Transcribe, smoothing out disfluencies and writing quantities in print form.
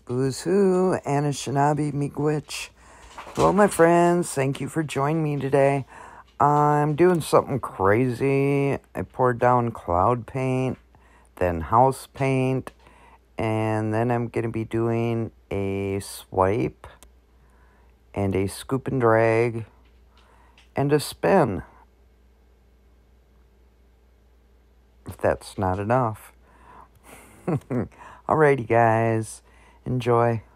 Who's Who, Anishinaabe, Miigwech. Hello, my friends. Thank you for joining me today. I'm doing something crazy. I poured down cloud paint, then house paint, and then I'm going to be doing a swipe and a scoop and drag and a spin. If that's not enough. Alrighty, guys. Enjoy.